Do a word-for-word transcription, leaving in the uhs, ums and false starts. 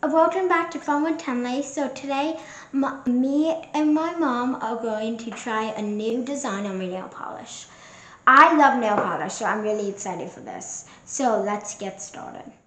Welcome back to Fun with Tenley. So today, my, me and my mom are going to try a new design on my nail polish. I love nail polish, so I'm really excited for this. So let's get started.